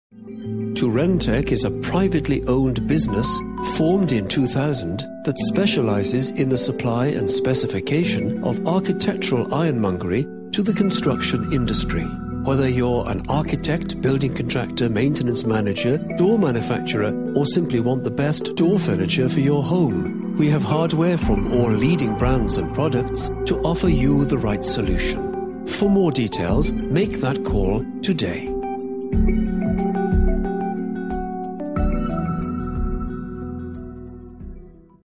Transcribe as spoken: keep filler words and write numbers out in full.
Turentek is a privately owned business formed in two thousand that specializes in the supply and specification of architectural ironmongery to the construction industry. Whether you're an architect, building contractor, maintenance manager, door manufacturer, or simply want the best door furniture for your home, we have hardware from all leading brands and products to offer you the right solution. For more details, make that call today.